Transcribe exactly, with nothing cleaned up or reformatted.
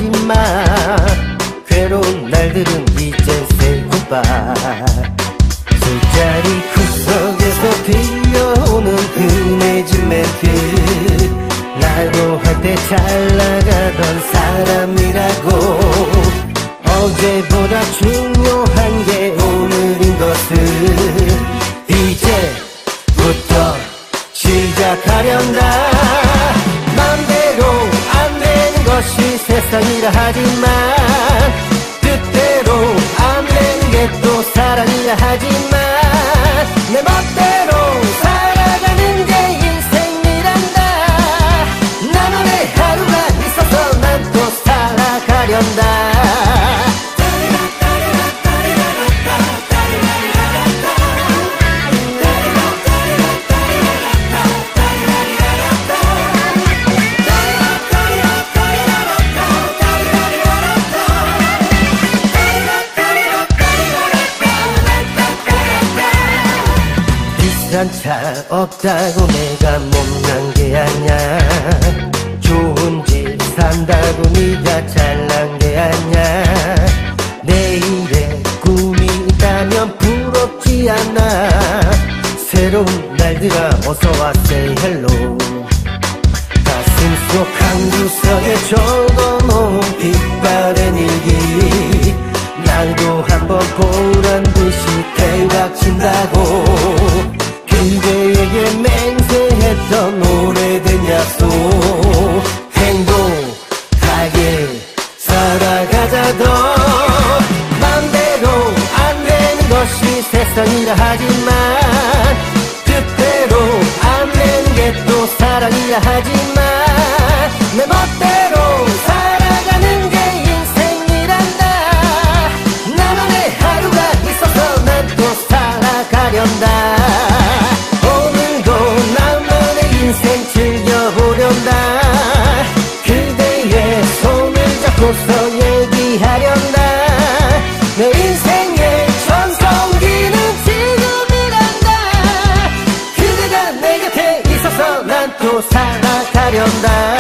하지마. 괴로운 날들은 이젠 say goodbye. 술자리 구석에서 들려오는 흔해진 멘트. 나도 한때 잘 나가던 사람이라고. 어제보다 중요한 게 오늘인 것을 이제부터 시작하련다. 맘대로 안 되는 것이 세상이라 하지만 뜻대로 안 되는 게 또 사랑이라 하지만 내 멋대로 살아가는 게 인생이란다. 나만의 하루가 있어서 난 또 살아가련다. 비싼 차 없다고 내가 못난 게 아냐. 좋은 집 산다고 네가 잘난 게 아냐. 내일에 꿈이 있다면 부럽지 않아. 새로운 날들아 어서와 say hello. 가슴 속 한 구석에 적어놓은 빛바랜 일기. 나도 한번 보란 듯이 대박친다고. 그대에게 맹세했던 오래된 약속. 행복하게 살아가자. 더 맘대로 안 되는 것이 세상이라 하지만 뜻대로 안 되는 게 또 사랑이라 하지만 내 멋대로 살아가는 게 인생이란다. 나만의 하루가 있어서 난 또 살아가련다. 인생 즐겨보련다. 그대의 손을 잡고서 얘기하련다. 내 인생의 전성기는 지금이란다. 그대가 내 곁에 있어서 난 또 살아가련다.